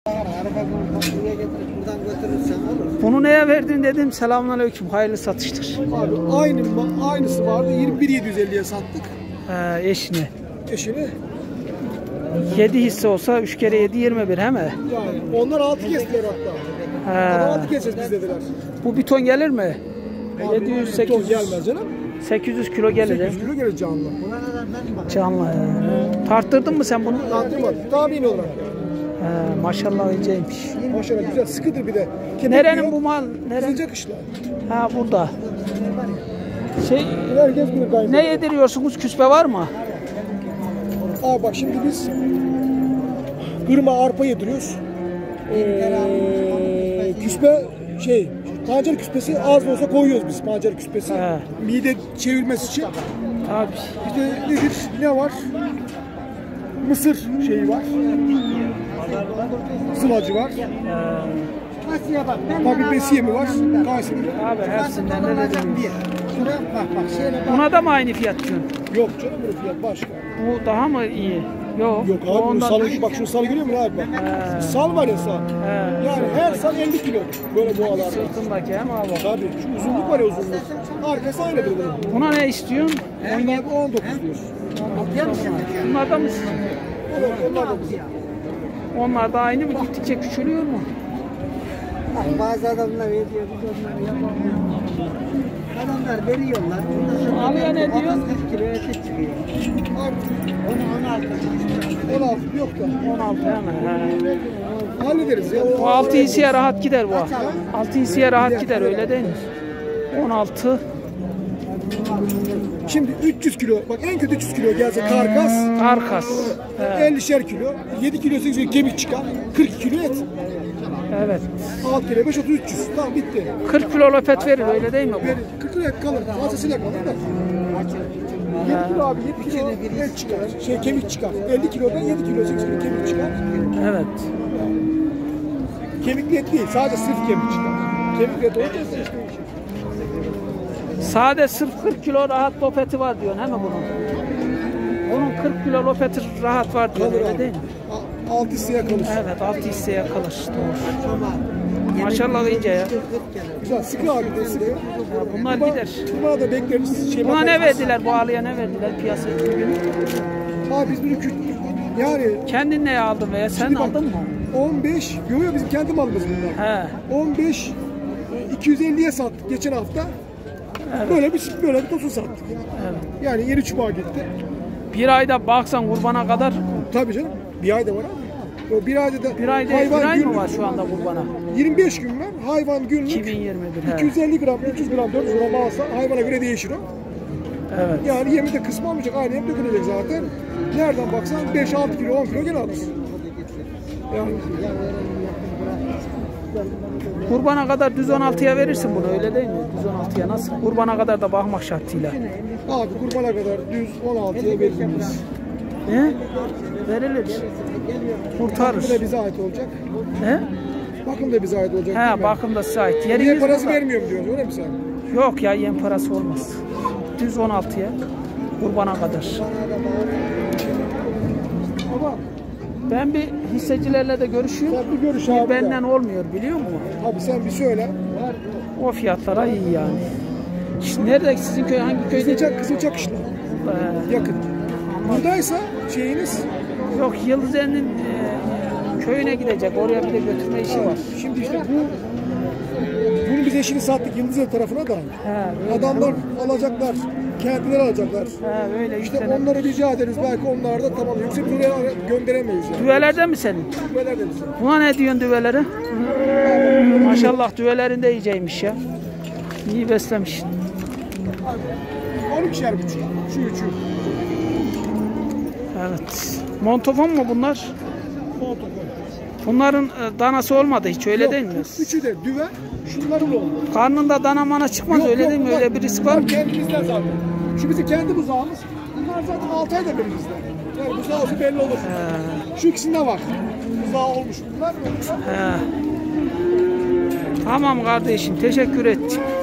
Bunu neye verdin dedim. Selamünaleyküm. Hayırlı satışlar. Abi aynısı vardı. 21.750'ye sattık. Eşine. Eşini. 7 hisse olsa 3 kere 7 21 he mi? Yani onlar 6 kestiler hatta. Adam 6 keseceğiz biz dediler. Bu bir ton gelir mi? 700-800 ton gelmez canım. 800 kilo gelir. 800 kilo gelir canlı. Canlı. Tarttırdın mı sen bunu? Tarttırmadım. Tahmin olarak. Maşallah iyiceymiş. Maşallah güzel. Sıkıdır bir de. Nerenin bu mal? Nerenin? Sıcak Ha burada. Herkes bunu kaybediyor. Ne yediriyorsunuz? Küspe var mı? Abi bak şimdi biz kırma arpa yediriyoruz. Küspe pancar küspesi az da olsa koyuyoruz biz pancar küspesi. Mide çevirmesi için. Abi. Bir de nedir? Ne var? Mısır şeyi var. Sılacı var. Tabii besiye mi var? Kayseri. Abi hepsinden ne dedim? Buna da mı aynı fiyat diyorsun? Yok canım, bu fiyat başka. Bu daha mı iyi? Yok. Yok abi, ondan... bak şu salı görüyor musun abi bak. Sal var ya sal. Yani her sal 50 kilo böyle boğalarda. Sırtındaki hem abi. Tabii şu uzunluk var ya, uzunluk. Arkası aynıdır bunun. Buna ne istiyorsun? 17 19 diyoruz. Bunlar da mı sizin? Evet, onlar da bizim. Onlar da aynı mı? Gittikçe küçülüyor mu? Bazı adamlar veriyor, biz onları yapamıyoruz. Adamlar veriyorlar. Alıyor ne diyor? 40 kilo eti çıkıyor. 16 yok da. 16 hemen. Hallederiz ya. O 6 hisseye rahat gider bu. 6 hisseye rahat gider, öyle değil mi? 16. Şimdi 300 kilo, bak en kötü 300 kilo gelse karkas. Karkas. 50'şer kilo, 7 kilo 8 kilo kemik çıkar, 40 kilo et. Evet. 6 kilo 5 30 300. Tamam bitti. 40 kilo löpet verir, öyle değil mi bu? 40 kilo et kalır. Fazlasıyla kalır da. 7 kilo abi, 7 kilo et çıkar. Kemik çıkar. 50 kilodan 7 kilo 8 kilo kemik çıkar. Evet. Kemikli et değil, sadece sırf kemik çıkar. Kemikli et olunca işte değişir. Sade sırf 40 kilo rahat lopeti var diyorsun he mi bunun? Onun 40 kilo lopeti rahat var diyor, öyle değil mi? 6 hisseye kalır. Evet, 6 hisseye kalır. Doğru. Maşallah iyice ya. Güzel, sıkı abi de sıkı. Bunlar gider. Buna da bekleriz. Buna ne verdiler, bu ağlıya ne verdiler piyasa için? Abi biz bunu yani... Kendin ne aldın veya sen aldın mı? 15, yok bizim kendi malımız bunlar. 15, 250'ye sattık geçen hafta. Evet. Böyle bir tosun sattık. Evet. Yani yeni çubuğa gitti. Bir ayda baksan kurbana kadar. Tabii canım. Bir ayda var abi. O bir ayda da bir ay mı var şu anda kurbana? 25 gün var. Hayvan günlük 2021. 250 gram, 300 gram, 400 gram alsa hayvana göre değişir o. Evet. Yani yemi de kısmı olmayacak. Aynı yem dökülecek zaten. Nereden baksan 5-6 kilo, 10 kilo gene alırsın. Yani. Kurbana kadar düz 16'ya verirsin bunu, öyle değil mi? Düz 16'ya nasıl? Kurbana kadar da bakmak şartıyla. Abi kurbana kadar düz 16'ya veriliriz. He? Verilir. Kurtarır. Bakım da bize ait olacak. He? Bakım da bize ait olacak. He, bakım da size ait. Yem parası vermiyorum diyorsun, öyle mi sen? Yok ya, yem parası olmaz. Düz 16'ya. Kurbana kadar. Ama ben bir hissecilerle de görüşüyorum. sen bir görüş abi. Benden olmuyor, biliyor musun? Abi sen bir söyle. O fiyatlara iyi yani. İşte nerede sizin köy, hangi köyde? Kızılçak işte. Yakın. Buradaysa şeyiniz. Yok, Yıldızeli'nin köyüne gidecek. Oraya bir de götürme işi var. Şimdi işte bunu biz eşini sattık Yıldızeli tarafına da. Adamlar alacaklar. Kendileri alacaklar. Öyle işte onları rica ederiz. Belki onlar da tamam. Yüksek düveye gönderemeyiz yani. Düvelerde mi senin? Düvelerde mi senin? Buna ne diyorsun düvelere? Maşallah düvelerinde iyiceymiş ya. İyi beslemiş. 12'şer buçuk. Şu üçü. Evet. Montofon mu bunlar? Montofon. Bunların danası olmadı hiç, öyle değil mi? Üçü de düve. Şunların oldu. Karnında dana mana çıkmaz, öyle değil mi? Öyle bir risk var mı? Kendimizden zaten. Şu bizim kendi buzağımız. Bunlar zaten 6 ayda birimizden. Yani buzağı olsa belli olur. Şu ikisinde var. Buzağı olmuş bunlar. Tamam kardeşim, teşekkür ettim.